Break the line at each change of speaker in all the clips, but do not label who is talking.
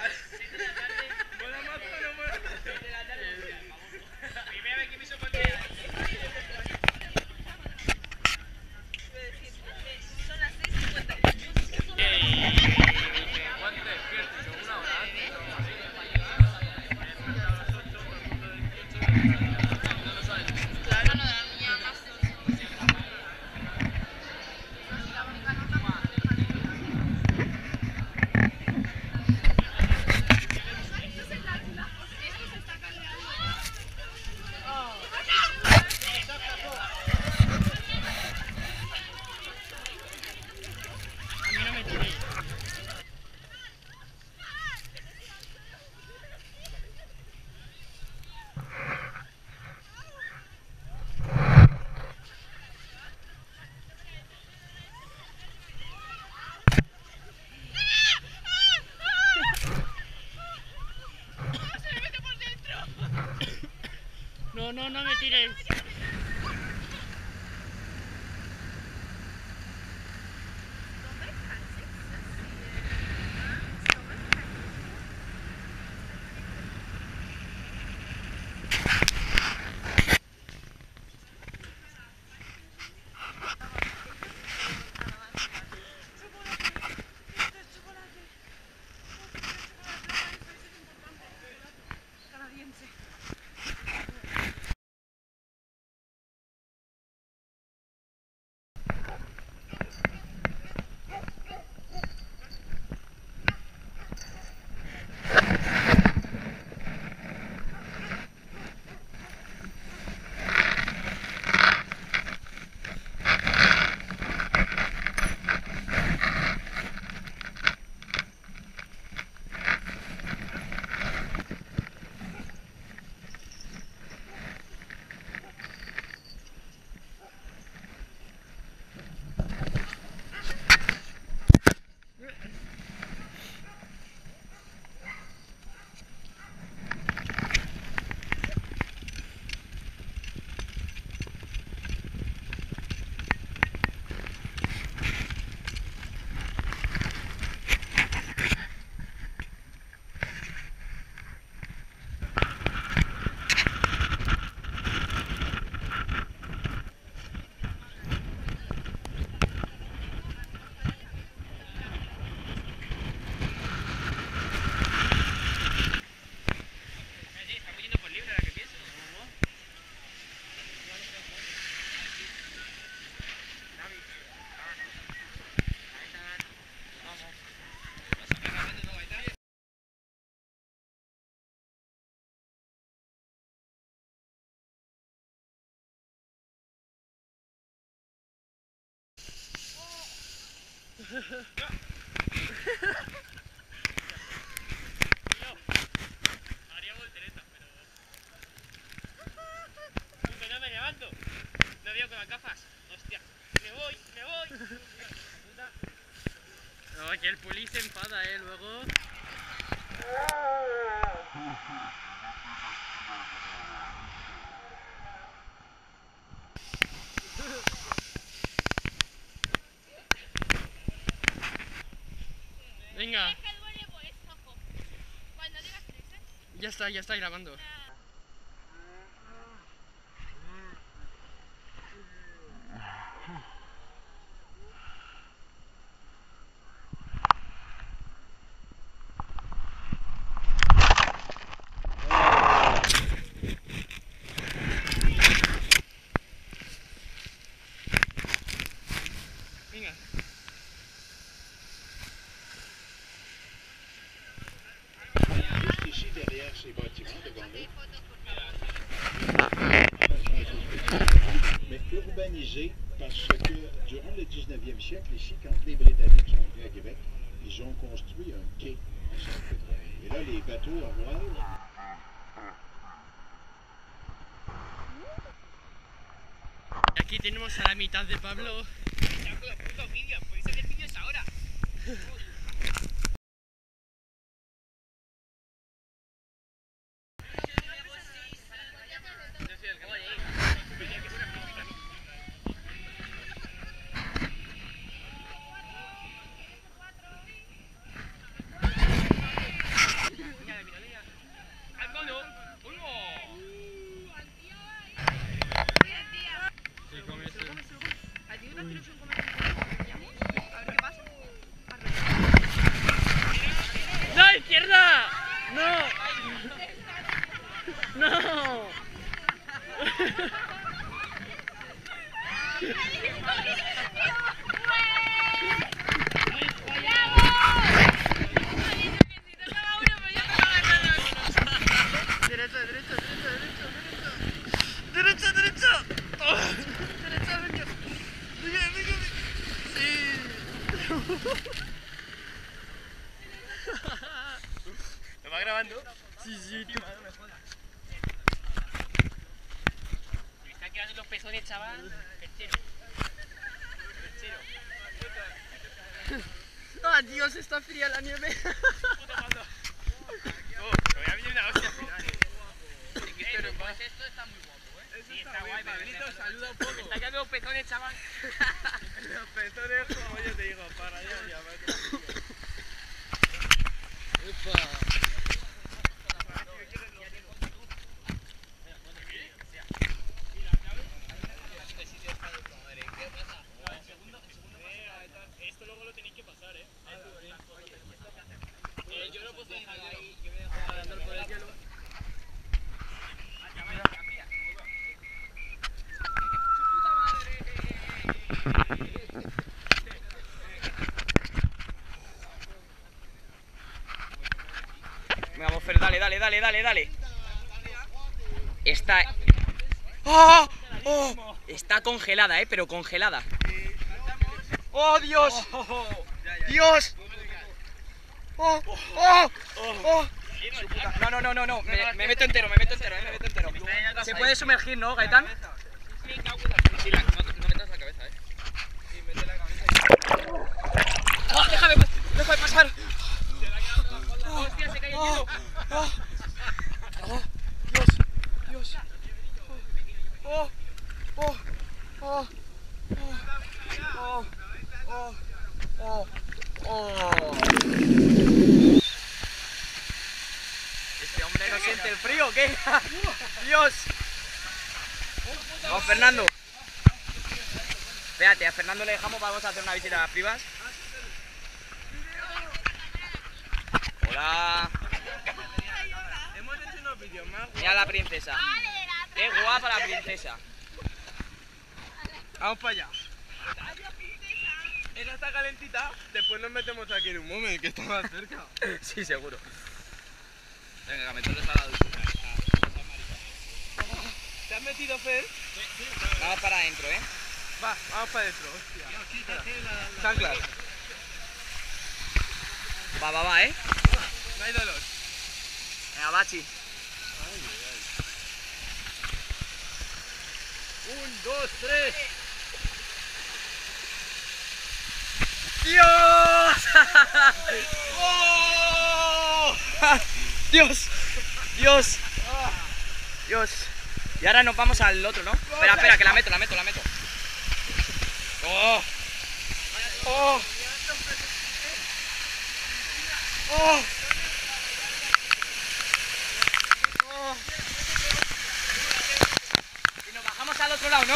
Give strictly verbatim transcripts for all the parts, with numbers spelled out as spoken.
No, no, no me tires. Haría volteretas, pero... Puto, no me levanto. No veo con las gafas. Hostia, me voy, me voy. No, que el puli se enfada, eh, luego. Venga. Ya está, ya está grabando. Venga.
Juste ici, derrière ces bâtiments devant nous. Mais urbanisé parce que durant le dix-neuvième siècle, ici, quand les Britanniques sont venus à Québec, ils ont construit un quai en centre-train. Et là, les bateaux à voile.
Aquí tenemos a la mitad de Pablo.
Podéis hacer vídeos ahora.
grabando?
Sí, sí, tú.
Me están quedando los pezones, chaval. Perchero. Perchero.
¡Ah, Dios! Está fría la nieve.
Puto mando. Oh, me voy a venir una hostia al final. Eh, pues esto está muy guapo, ¿eh? Sí, está guay,
Pablito, saluda un poco.
Me están quedando los pezones, chaval.
Los pezones, como yo te digo, para allá y abajo.
Esto luego lo tenéis que pasar, ¿eh? Yo lo puedo dejar ahí. Yo voy a dejar andando por el hielo.
Venga, vamos, Fer, dale, dale, dale, dale, dale. Está... ¡Oh! ¡Oh! Está congelada, eh, pero congelada. ¡Oh, Dios! ¡Dios! ¡Oh! ¡Oh! ¡Oh! No, no, no, no, no. Me, me meto entero, me meto entero, eh, me meto entero. Se puede sumergir, ¿no, Gaitán?
Sí, la, no, no metas la cabeza, eh. Sí, mete la cabeza y...
¡Oh, déjame, déjame pasar!
¡Hostia, se cae el hielo!
¡Oh! ¡Oh! ¡Dios! ¡Dios! ¡Oh! ¡Oh! ¡Oh! ¡Oh! ¡Oh! ¡Oh! ¡Oh! ¿Este hombre no siente el frío o qué? ¡Dios! Vamos, Fernando. Espérate, a Fernando le dejamos, vamos a hacer una visita a las privas. Hola.
Hemos hecho unos vídeos más.
Mira la princesa. Qué guapa la princesa.
Vamos para allá. Esa está calentita, después nos metemos aquí en un momento que está más cerca.
Sí, seguro.
Venga, mételes a la ducha. ¿Te has metido, Fer?
Vamos para adentro, ¿eh?
Va, vamos para adentro, hostia. Chanclas.
Va, va, va, ¿eh?
No hay dolor.
Venga, Bachi.
Un, dos, tres.
¡Dios! ¡Oh! ¡Dios! ¡Dios! ¡Dios! Y ahora nos vamos al otro, ¿no? Espera, espera, que la meto, la meto, la meto. ¡Oh! ¡Oh! ¡Oh! ¡Oh! Y nos bajamos al otro lado, ¿no?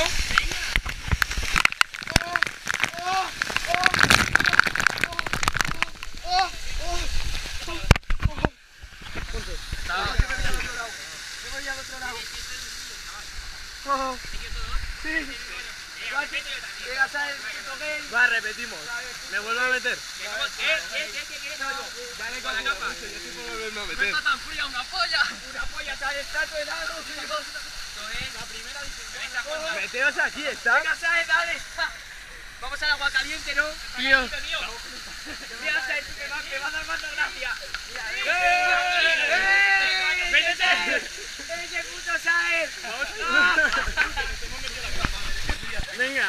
Oh, sí.
Va, repetimos. ¿Me vuelvo a meter?
¿Eh? ¿Eh? ¿Qué quieres algo?
Dale con la capa. Yo estoy por volverme a meter.
tan fría una polla! ¡Una polla! ¡Sale el trato helado! Esto es la primera diseñada.
Meteos aquí, ¿está?
Venga, ¿sabes? Dale. Vamos al agua caliente, ¿no?
Tío.
Mira, ¿sabes? Me va, me va a dar más gracia.
¡Eh!
¡Métete! ¡Ese puto Saez!
Venga.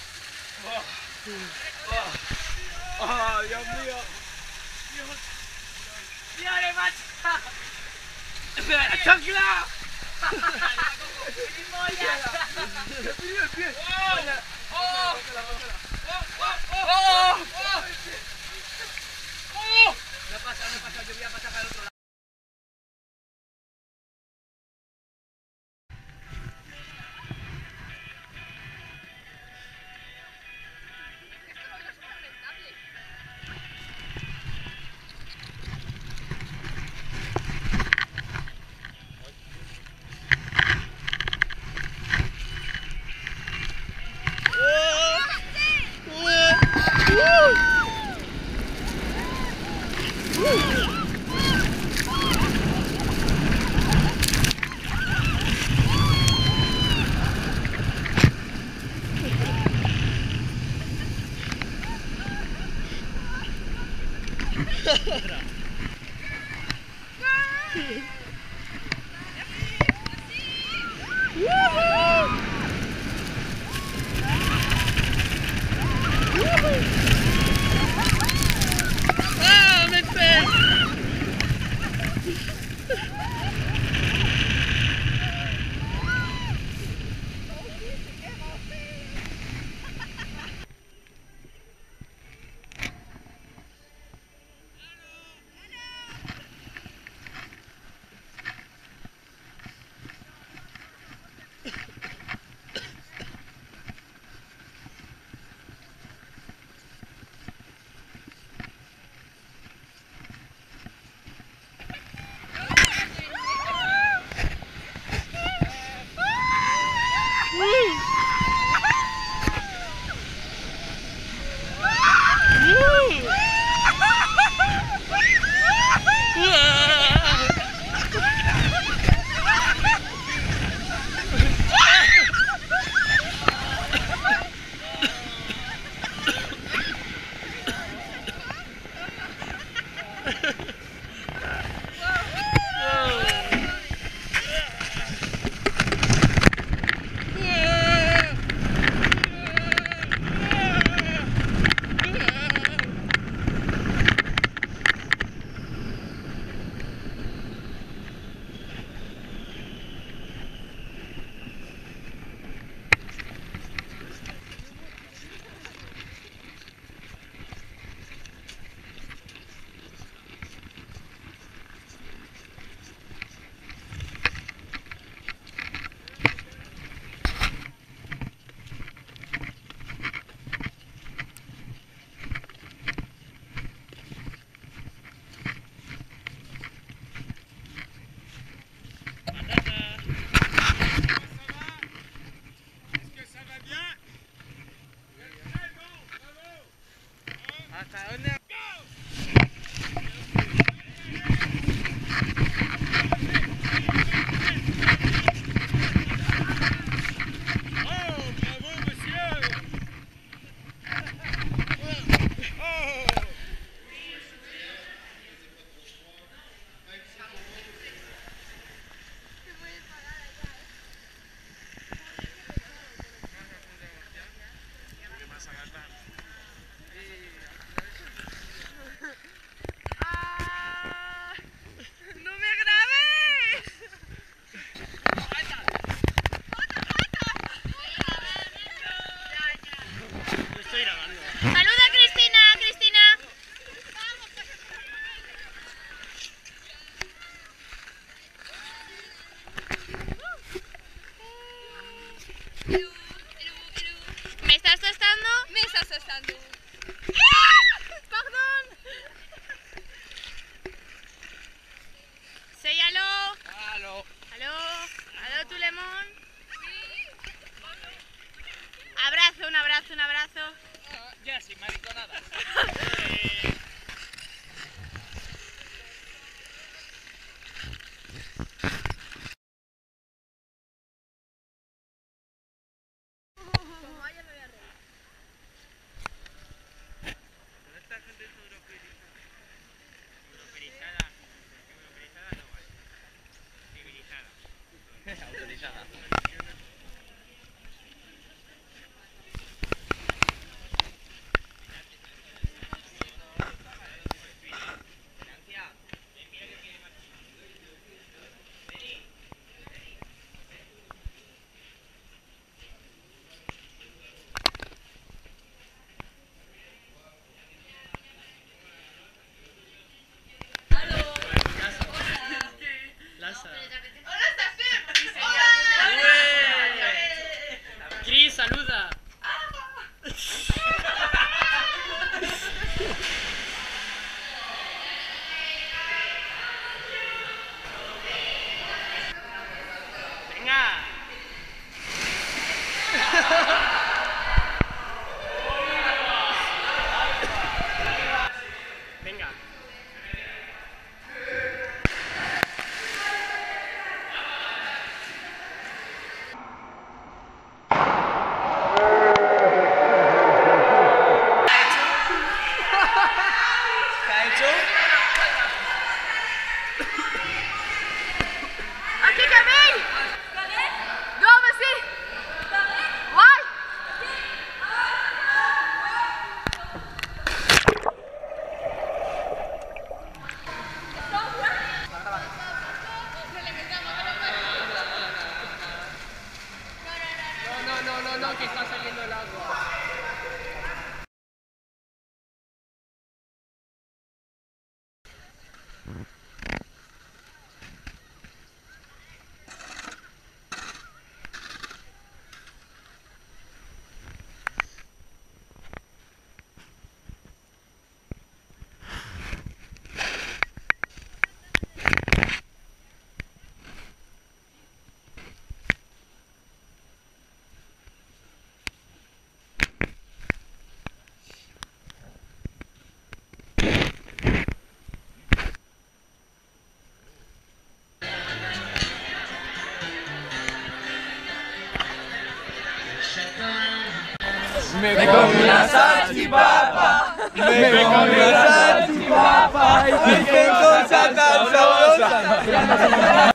Oh, Dios mío.
¡Mírale, macho!
¡Espera, chancla!
¡Gilipollas!
el pie!
¡Oh! ¡Oh! ¡Oh! ¡Oh! No pasa, no pasa, yo voy a pasar para el otro lado.
¡Ah!
¿Me estás tostando? Me estás tostando. Perdón. Say aló.
Aló.
Aló. Aló, tu lemon. Abrazo, un abrazo, un abrazo.
Ya, sin mariconadas. Autorizada.
Me comí una salchipapa, me comí una salchipapa y qué cosa tan sabrosa.